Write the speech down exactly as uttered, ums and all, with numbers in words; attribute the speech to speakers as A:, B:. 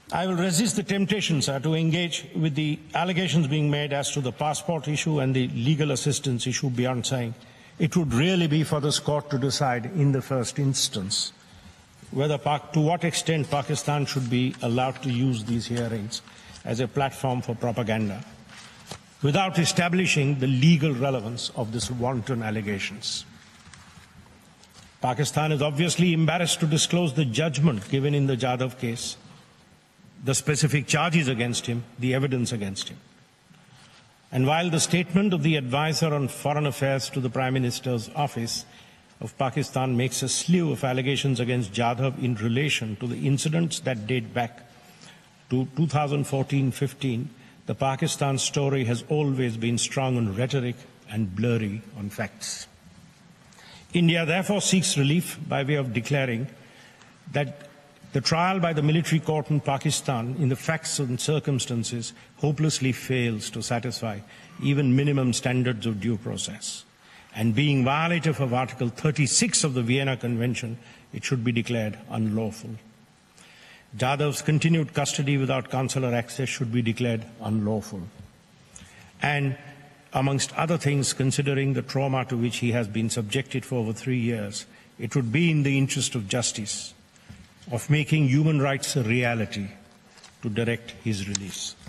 A: I will resist the temptation, sir, to engage with the allegations being made as to the passport issue and the legal assistance issue beyond saying it would really be for this court to decide in the first instance whether, to what extent Pakistan should be allowed to use these hearings as a platform for propaganda without establishing the legal relevance of these wanton allegations. Pakistan is obviously embarrassed to disclose the judgment given in the Jadhav case, the specific charges against him, the evidence against him. And while the statement of the advisor on foreign affairs to the Prime Minister's office of Pakistan makes a slew of allegations against Jadhav in relation to the incidents that date back to two thousand fourteen fifteen, the Pakistan story has always been strong on rhetoric and blurry on facts. India therefore seeks relief by way of declaring that the trial by the military court in Pakistan in the facts and circumstances hopelessly fails to satisfy even minimum standards of due process. And being violative of Article thirty-six of the Vienna Convention, it should be declared unlawful. Jadhav's continued custody without consular access should be declared unlawful. And amongst other things, considering the trauma to which he has been subjected for over three years, it would be in the interest of justice, of making human rights a reality, to direct his release.